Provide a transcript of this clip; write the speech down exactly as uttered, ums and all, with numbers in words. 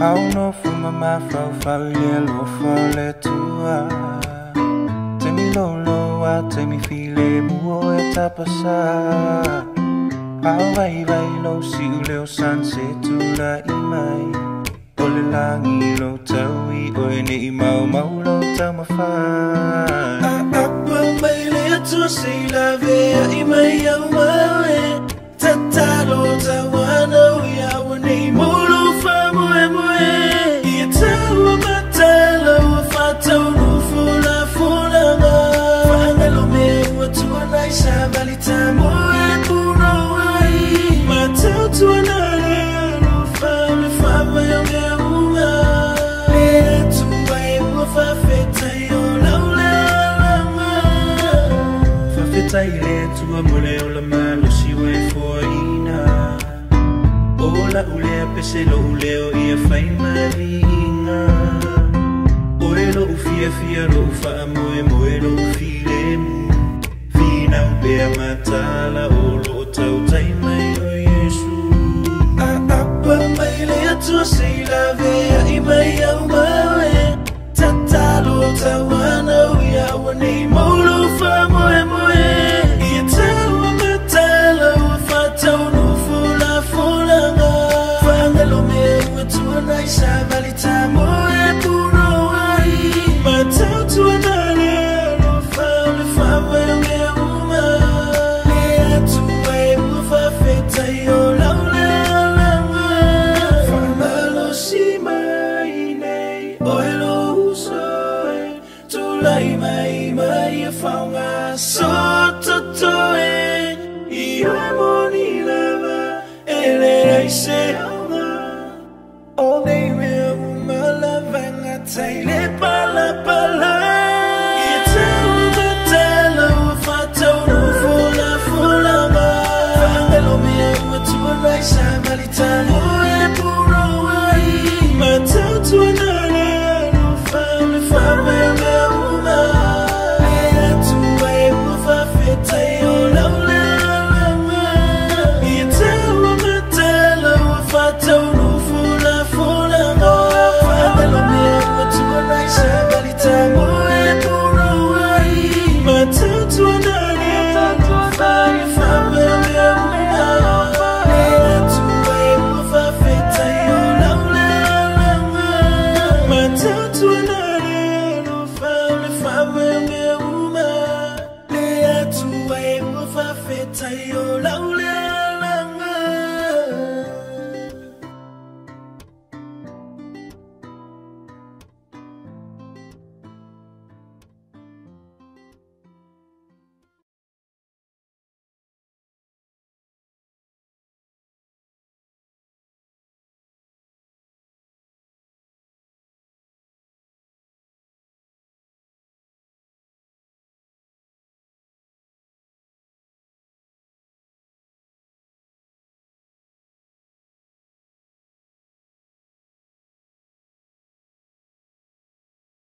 Au no fuma mafrau faulielo fale tua. Te mi loloa, te mi file muo e tapasa. Au vai vai lo si leo sanse tula imai. Ole langi lo taui oe ne i mau mau lo tau mawhai. A apa mai lea tua sei la vea imai au maue. Tatalo tawana ui au ne i molo wha moe moe. Ia taua Mataala ua whatau nu fula fula ngā. Whangalo mea ua tua nai sa vali ta moe puno ai. Matau tua na lea no whame whamai o mea unga. Lea tua e ua whawhetai o lau lea langa. Whawhetai lea tua mo leo la malo siwa e fua ina. Ola ulea pese lo uleo ia whai mari inga. Oe lo ufia fia lo ufa moe moe lo ufile mu. Fina upea Mataala o lo tau tai mai o Yesu. A apa mai lea tua sei la vea i mai au maue. Tatalo tawana ui awa nei maulo wha moe moe. Ia taua Mataala ua whatau nu fula fula ngā. Whangalo mea ua tua nai sa vali ta moe puno ai. Matau tua na lea no whaule whawai o mea uma. Lea tua e ua whawhetai o lau lea langa. Whamalo si mai nei oe lo usoe. Tulai mai mai e whaunga soto toe. I oe moni lava e lea i se